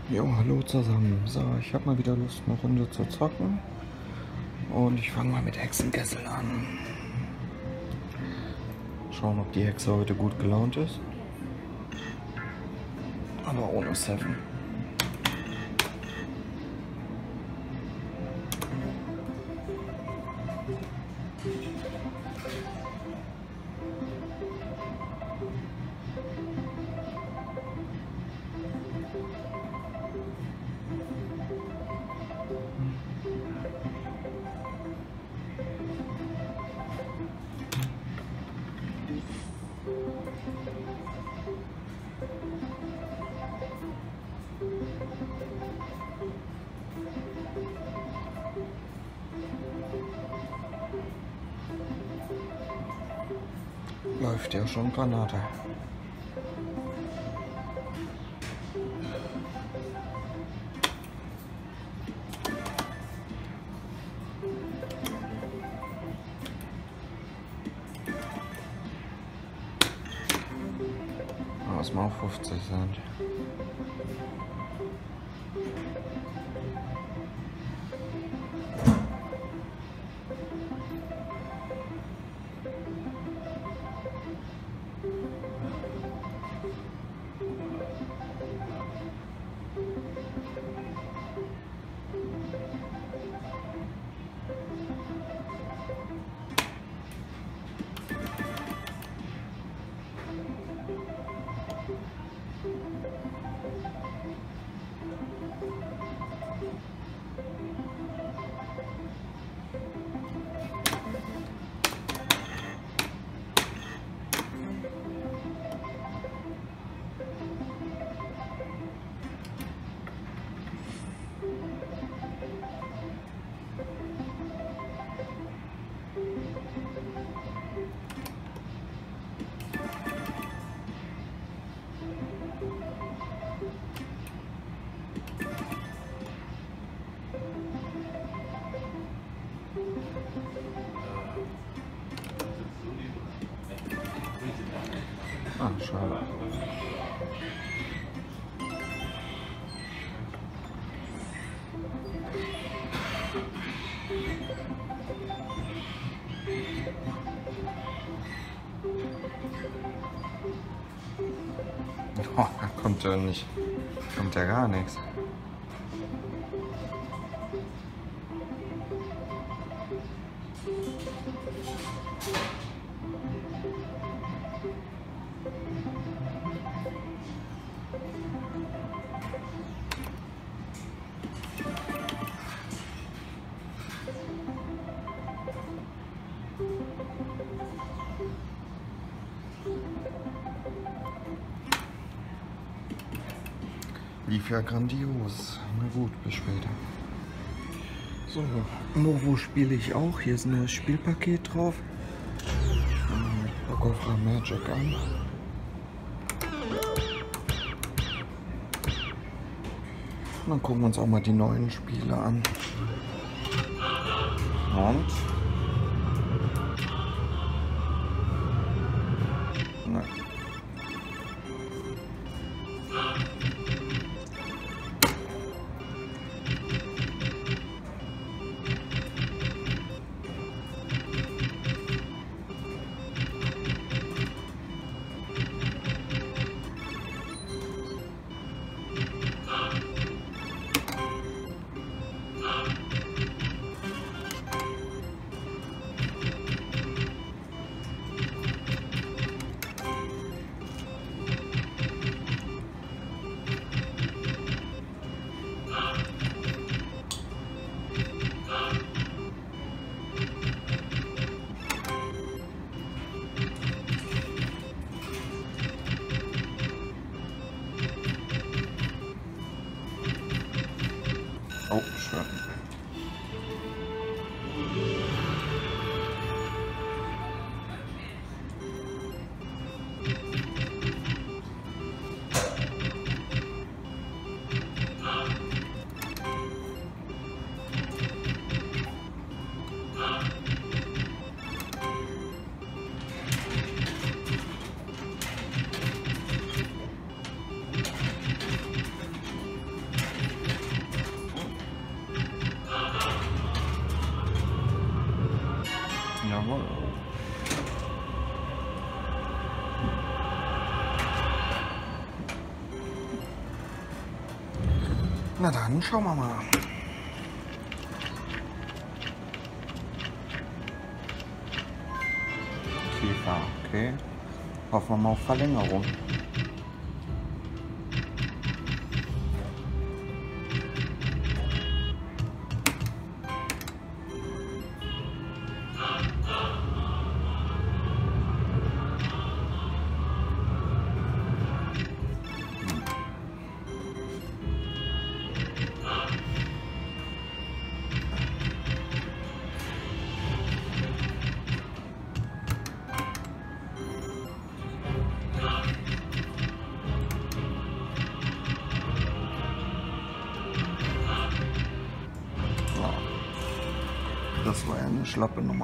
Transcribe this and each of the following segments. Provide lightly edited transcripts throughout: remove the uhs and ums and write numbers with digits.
Jo, hallo zusammen. So, ich habe mal wieder Lust, eine Runde zu zocken. Und ich fange mal mit Hexenkessel an. Schauen, ob die Hexe heute gut gelaunt ist. Aber ohne Seven. Läuft ja schon Granate. Lass mal auf 50 sind. Ah, schade. Oh, da kommt ja nicht. Kommt ja gar nichts. Lief ja grandios. Na gut, bis später. So, Novo spiele ich auch. Hier ist ein neues Spielpaket drauf. Ich fange mal mit Bock of the Magic an. Und dann gucken wir uns auch mal die neuen Spiele an. Und? Na. Jawohl. Na dann, schauen wir mal. Tiefer, okay. Hoffen wir mal auf Verlängerung. Das war ja eine schlappe Nummer.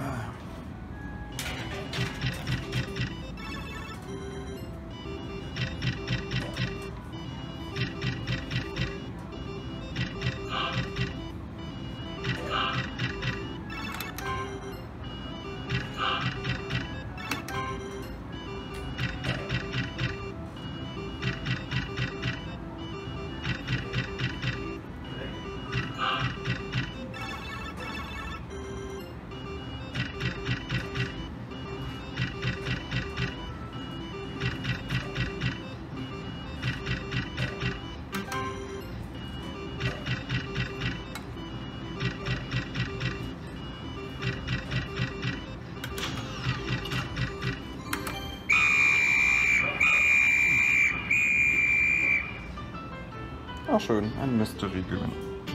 Ach schön, ein Mystery-Gewinn.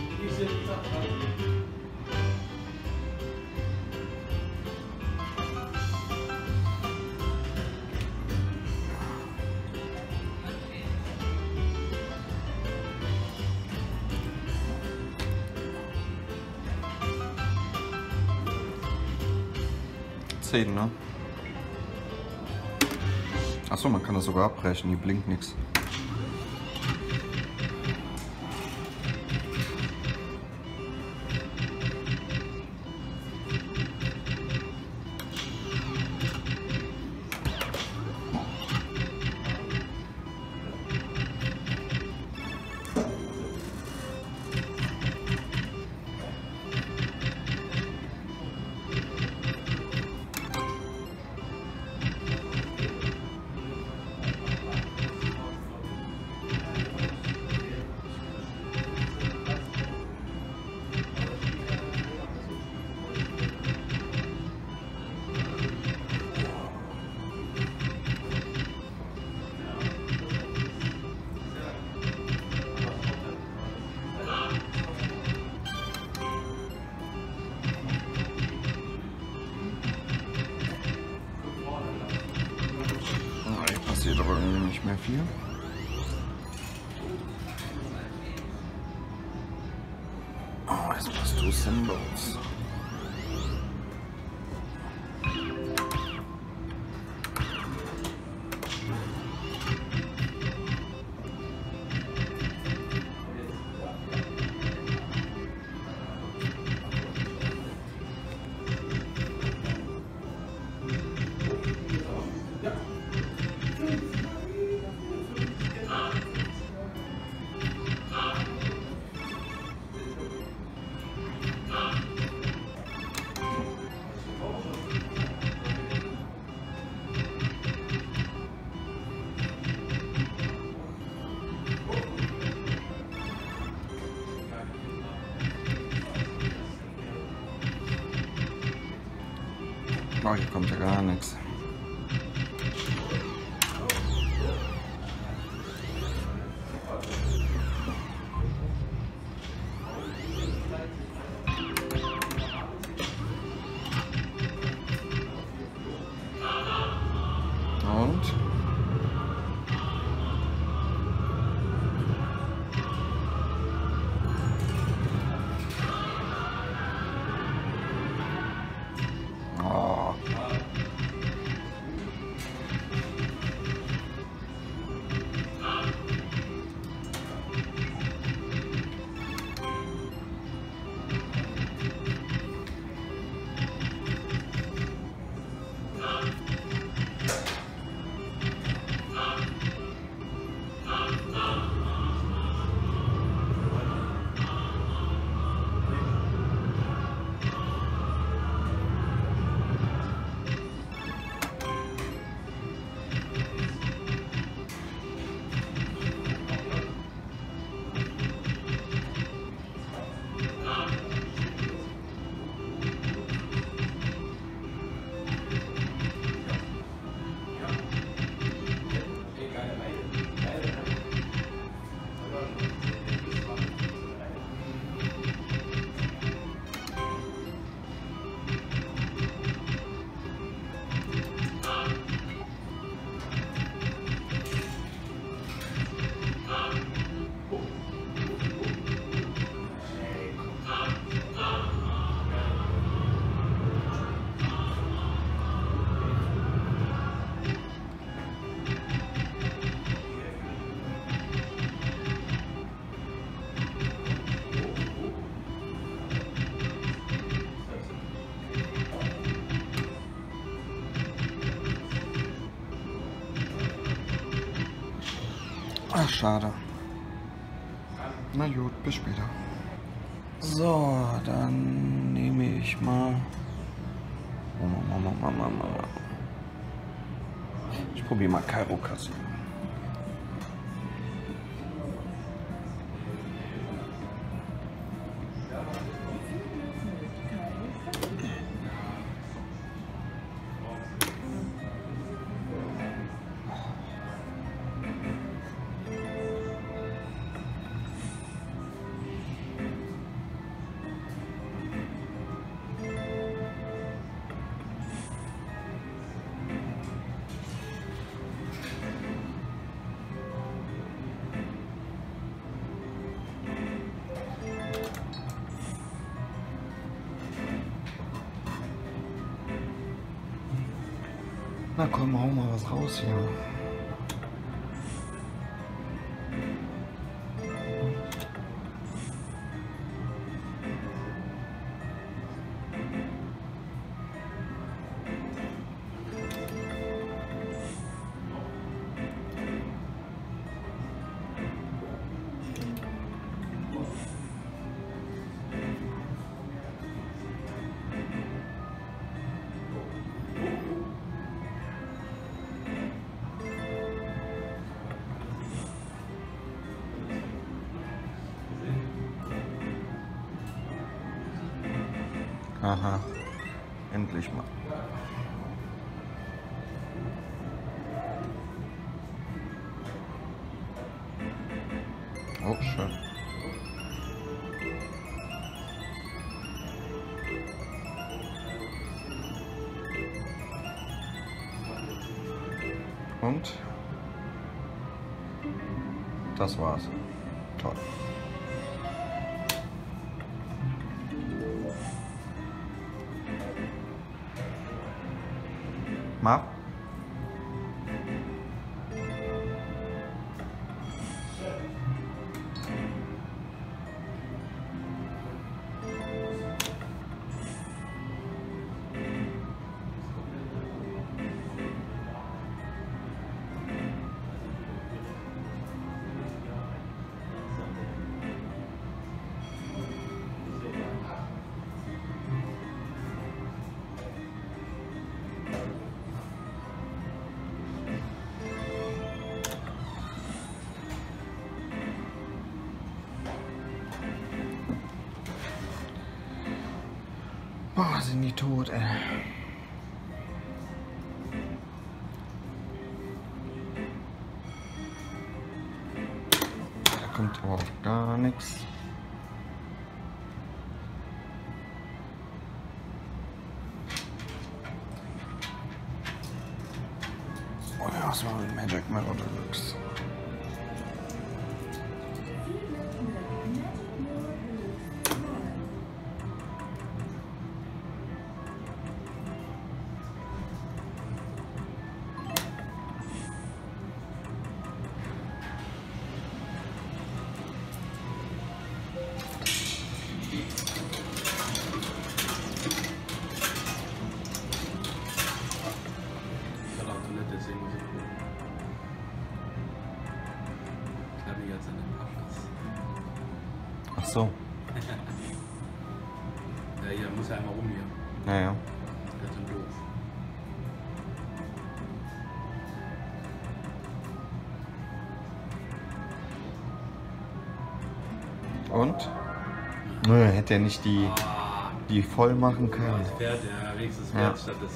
Zehn, ne? Achso, man kann das sogar abbrechen, die blinkt nichts. Passiert aber irgendwie nicht mehr viel. Oh, jetzt machst du sinnlos. Oh, hier kommt ja gar nichts. Und? Ach, schade. Na gut, bis später. So, dann nehme ich mal... Ich probiere mal Kairokasse. Na komm, hau mal was raus hier. Aha, endlich mal. Oh, schön. Und das war's. Toll. Mach. Boah, sind die tot, ey. Da kommt überhaupt gar nichts. Oh ja, was war mit Magic Mirror Deluxe? Ach so. Ja, hier muss er einmal rum hier. Ja, ja. Das ist ganz schön doof. Und? Nö, hätte er nicht die voll machen können. Das Pferd, ja, wenigstens Ja. Pferd statt des.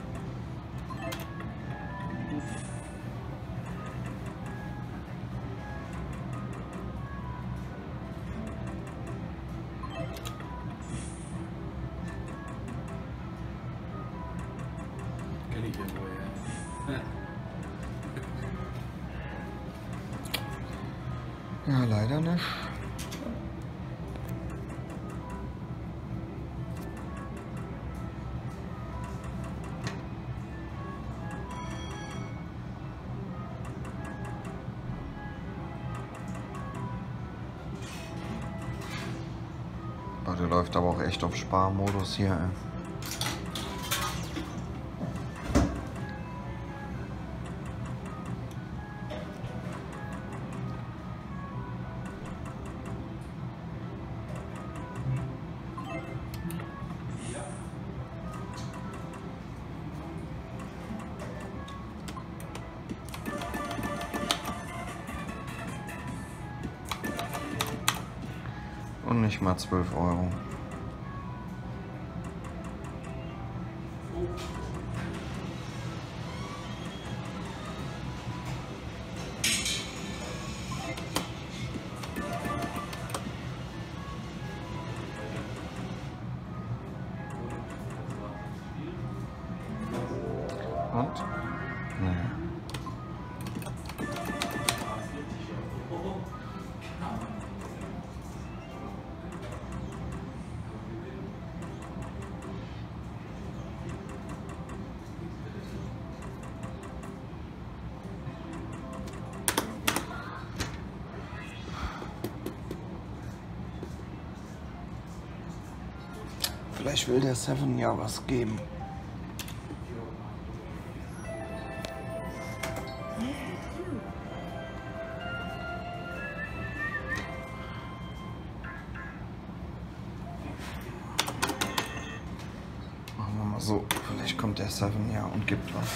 Kenn ich irgendwo, ja. Ja, leider nicht. Oh, der läuft aber auch echt auf Sparmodus hier, ey. Nicht mal 12 Euro. Und? Nee. Vielleicht will der Seven ja was geben. Machen wir mal so. Vielleicht kommt der Seven ja und gibt was.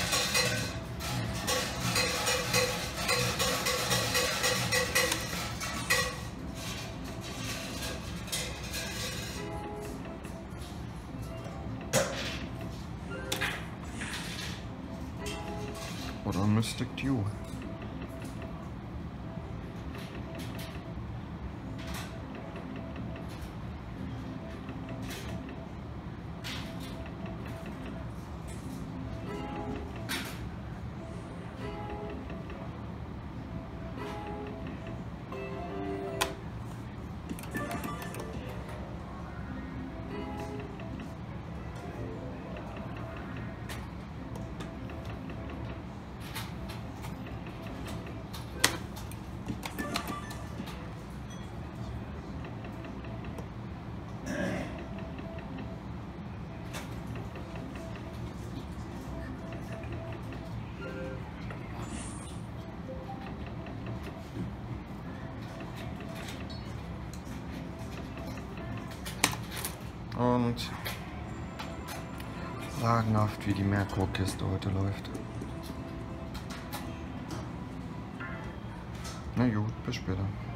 Oder Mystic Dew. Und sagenhaft, wie die Merkur-Kiste heute läuft. Na gut, bis später.